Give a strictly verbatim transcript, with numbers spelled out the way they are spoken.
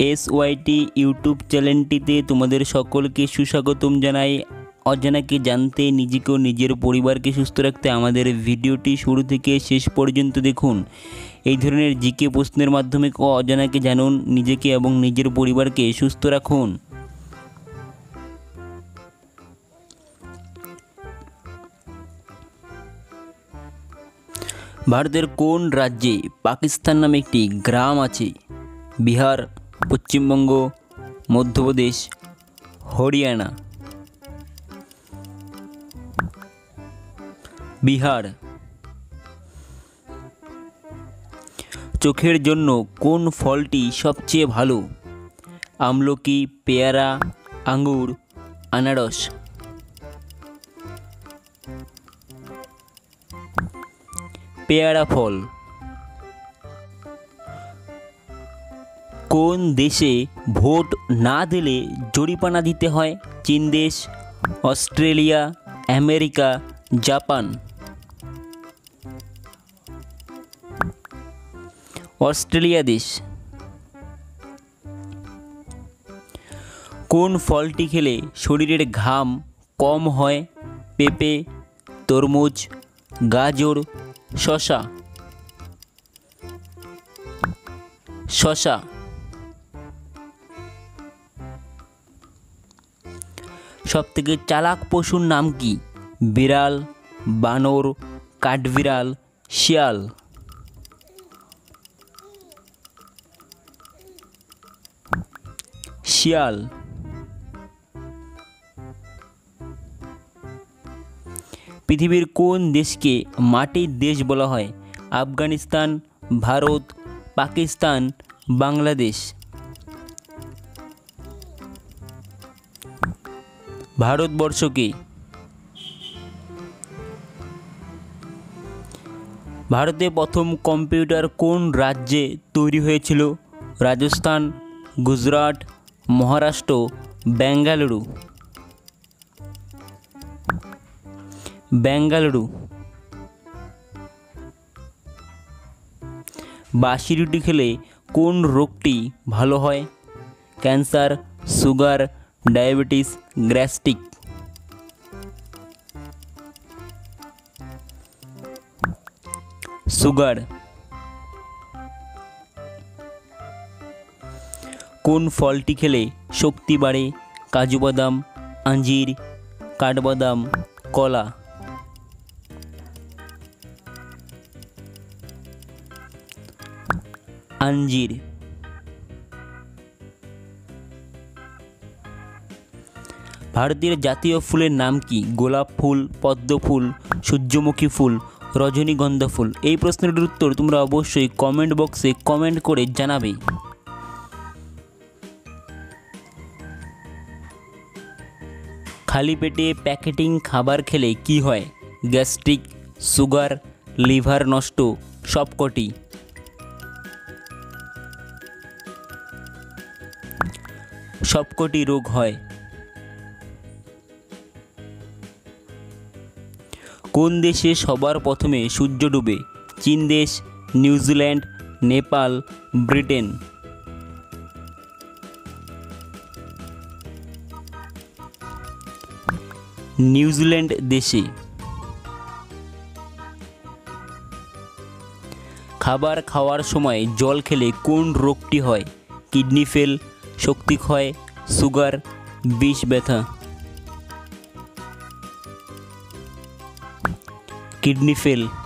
S Y T YouTube চ্যানেলটিতে তোমাদের সকলকে সুস্বাগতম জানাই। অজানাকে জানতে, নিজেকে ও নিজের পরিবারকে সুস্থ রাখতে আমাদের ভিডিওটি শুরু থেকে শেষ পর্যন্ত দেখুন। এই ধরনের জিকে প্রশ্নের মাধ্যমে অজানাকে জানুন, নিজেকে এবং নিজের পরিবারকে সুস্থ রাখুন। ভারতের কোন রাজ্যে পাকিস্তান নামে একটি গ্রাম আছে? বিহার, পশ্চিমবঙ্গ, মধ্যপ্রদেশ, হরিয়ানা। বিহার। চোখের জন্য কোন ফলটি সবচেয়ে ভালো? আমলকি, পেয়ারা, আঙ্গুর, আনারস। পেয়ারা ফল। কোন দেশে ভোট না দিলে জরিমানা দিতে হয়? চীন দেশ, অস্ট্রেলিয়া, আমেরিকা, জাপান। অস্ট্রেলিয়া দেশ। কোন ফলটি খেলে শরীরের ঘাম কম হয়? পেঁপে, তরমুজ, গাজর, শসা। শসা। সবথেকে চালাক পশুর নাম কি? বিড়াল, বানর, কাঠবিড়াল, শিয়াল। শিয়াল। পৃথিবীর কোন দেশকে মাটির দেশ বলা হয়? আফগানিস্তান, ভারত, পাকিস্তান, বাংলাদেশ। ভারতবর্ষকে। ভারতে প্রথম কম্পিউটার কোন রাজ্যে তৈরি হয়েছিল? রাজস্থান, গুজরাট, মহারাষ্ট্র, বেঙ্গালুরু। বেঙ্গালুরু। বাসি রুটি খেলে কোন রোগটি ভালো হয়? Cancer, sugar, diabetes, gastric. Sugar. কোন ফলটি খেলে শক্তি বাড়ে? কাজু বাদাম, আঞ্জির, কাঠবাদাম, কলা। আঞ্জির। ভারতের জাতীয় ফুলের নাম কি? গোলাপ ফুল, পদ্ম ফুল, সূর্যমুখী ফুল, রজনীগন্ধা ফুল। এই প্রশ্নের উত্তর তোমরা অবশ্যই কমেন্ট বক্সে কমেন্ট করে জানাবে। খালি পেটে প্যাকেটিং খাবার খেলে কি হয়? গ্যাস্ট্রিক, সুগার, লিভার নষ্ট, সবকটি। সবকটি রোগ হয়। কোন দেশে সবার প্রথমে সূর্য ডুবে? চীন দেশ, নিউজিল্যান্ড, নেপাল, ব্রিটেন। নিউজিল্যান্ড দেশে। খাবার খাওয়ার সময় জল খেলে কোন রোগটি হয়? কিডনি ফেল, শক্তিক্ষয়, সুগার, বিষ ব্যথা। Kidney fail.